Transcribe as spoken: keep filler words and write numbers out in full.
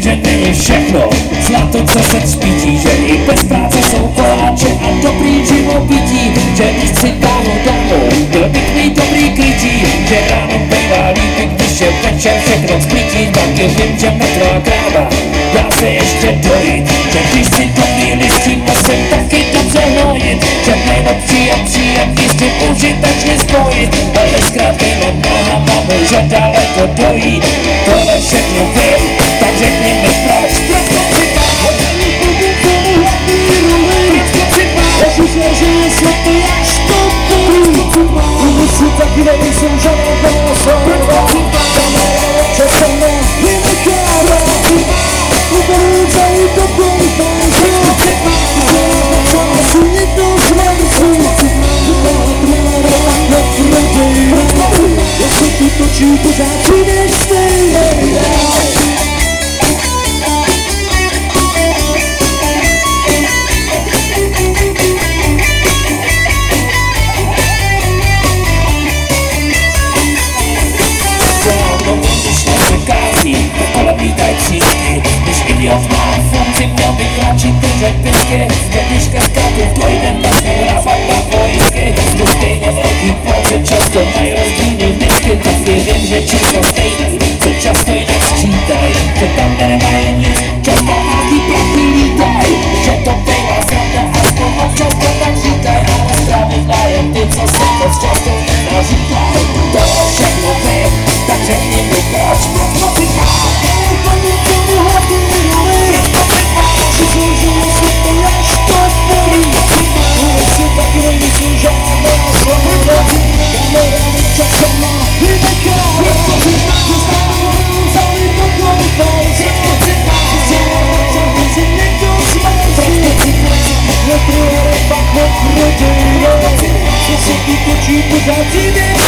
že není všechno zlato, co se třpítí, že i bez práce jsou koláče a dobrý živobytí, že když si dáno domů, byl bych mít dobrý krytí, že ráno bývá líbí, když je večer všechno splítí, tak je vím, že metro a kráva dá se ještě dojít, že když si dobrý listí, musím taky dobře hnojit, že nejlepší a příjemný s tím užitečně spojit, ale zkrátnými nohama může daleko dojít, tohle všechno vím, tak řekni mi proč, proč to připadá, že je světý až to bolí, si taky nejsem žádná slova, že se mnou vynechává, uberu celý to kontakt, že někdo zmrzí, jestli tu točí pořád přijdeš stejně. Když idiot má funkci, měl bych radši držet pisky, když ke skatu dojdem na fotografat na pojistky, to stejně velký pocit, často mají rozdílný disky, tak věřím, že číslo stejný, co často jinak sčítaj, že tam nemají nic, často nějaký plachý lítaj, že to bývá sranda, aspoň občas to tak říkaj, ale strávit nájem ty, co se moc často nenaříkaj, to všechno vím, tak řekni mi proč, proč to říkaj. Pořád si